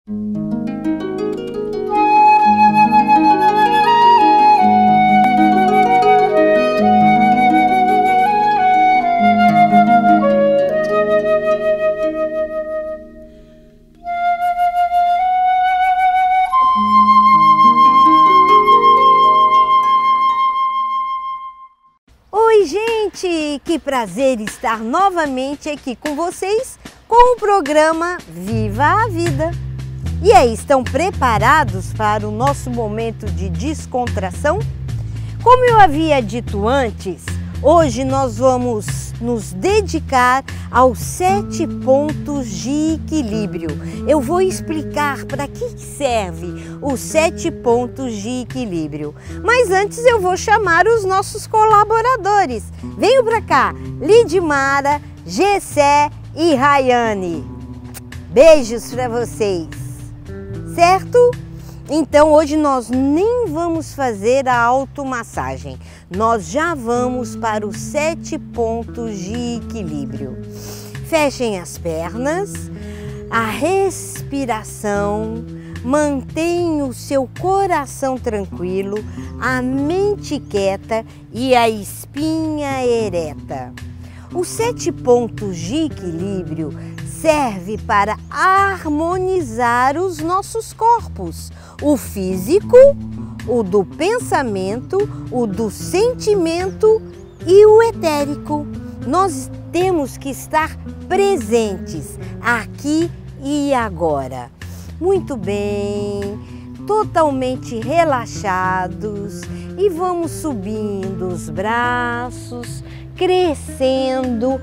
Oi, gente! Que prazer estar novamente aqui com vocês com o programa Viva a Vida. E aí, estão preparados para o nosso momento de descontração? Como eu havia dito antes, hoje nós vamos nos dedicar aos 7 pontos de equilíbrio. Eu vou explicar para que serve os 7 pontos de equilíbrio. Mas antes eu vou chamar os nossos colaboradores. Venham para cá, Lidmara, Gessé e Rayane. Beijos para vocês, certo? Então hoje nós nem vamos fazer a automassagem, nós já vamos para os 7 pontos de equilíbrio. Fechem as pernas, a respiração, mantenha o seu coração tranquilo, a mente quieta e a espinha ereta. Os 7 pontos de equilíbrio serve para harmonizar os nossos corpos, o físico, o do pensamento, o do sentimento e o etérico. Nós temos que estar presentes aqui e agora. Muito bem, totalmente relaxados e vamos subindo os braços, crescendo,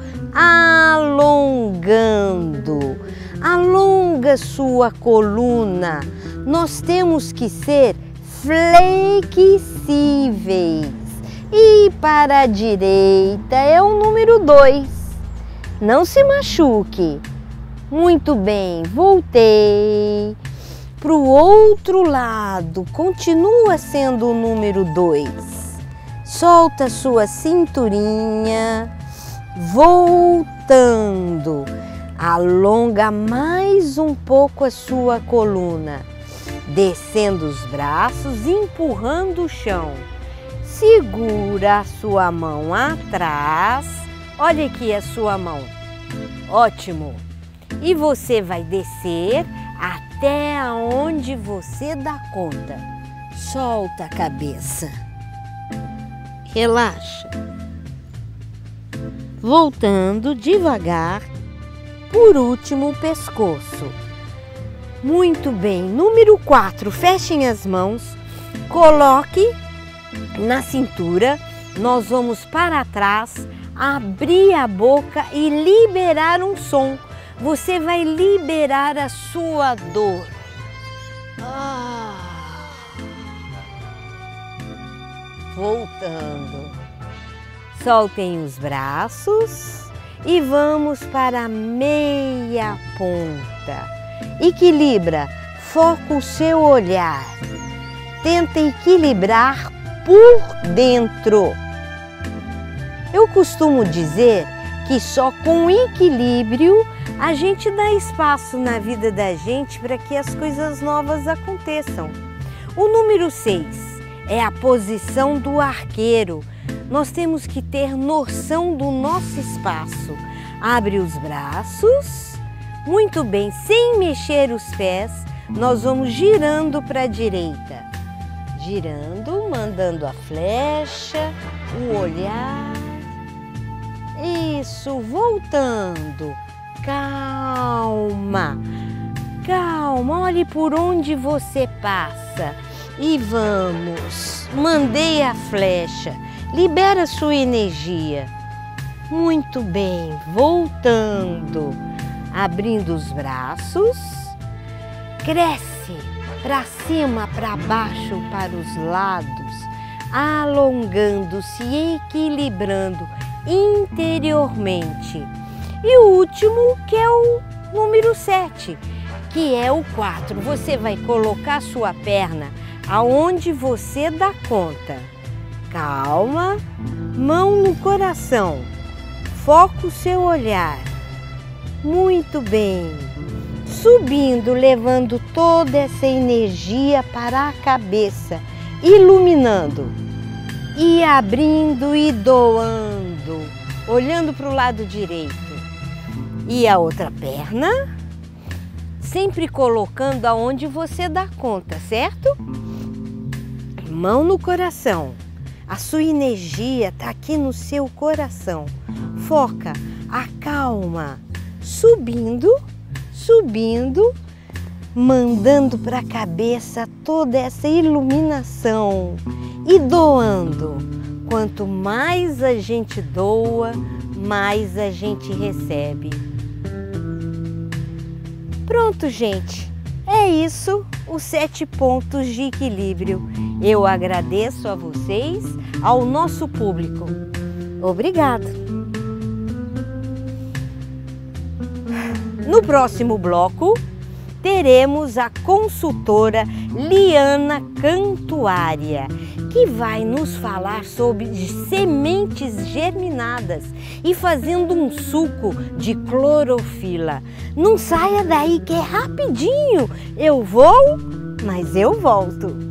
alongando. Alonga sua coluna. Nós temos que ser flexíveis. E para a direita é o número 2. Não se machuque. Muito bem, voltei. Para o outro lado, continua sendo o número 2. Solta sua cinturinha, voltando. Alonga mais um pouco a sua coluna, descendo os braços, empurrando o chão. Segura a sua mão atrás. Olha aqui a sua mão. Ótimo. E você vai descer até onde você dá conta. Solta a cabeça. Relaxa. Voltando devagar, por último o pescoço. Muito bem, número 4, fechem as mãos, coloque na cintura, nós vamos para trás, abrir a boca e liberar um som. Você vai liberar a sua dor. Voltando. Soltem os braços e vamos para a meia ponta. Equilibra, foca o seu olhar. Tenta equilibrar por dentro. Eu costumo dizer que só com equilíbrio a gente dá espaço na vida da gente para que as coisas novas aconteçam. O número 6 é a posição do arqueiro. Nós temos que ter noção do nosso espaço. Abre os braços. Muito bem, sem mexer os pés, nós vamos girando para a direita. Girando, mandando a flecha, o olhar. Isso, voltando. Calma, calma, olhe por onde você passa. E vamos, mandei a flecha, libera sua energia. Muito bem, voltando, abrindo os braços, cresce para cima, para baixo, para os lados, alongando-se, equilibrando interiormente. E o último, que é o número 7, que é o 4. Você vai colocar sua perna aonde você dá conta. Calma, mão no coração, foca o seu olhar. Muito bem, subindo, levando toda essa energia para a cabeça, iluminando e abrindo e doando, olhando para o lado direito. E a outra perna, sempre colocando aonde você dá conta, certo? Mão no coração. A sua energia está aqui no seu coração. Foca, acalma, subindo, subindo, mandando para a cabeça toda essa iluminação e doando. Quanto mais a gente doa, mais a gente recebe. Pronto, gente. É isso, os 7 pontos de equilíbrio. Eu agradeço a vocês, ao nosso público. Obrigado. No próximo bloco, teremos a consultora Liana Cantuária, que vai nos falar sobre sementes germinadas e fazendo um suco de clorofila. Não saia daí que é rapidinho. Eu vou, mas eu volto.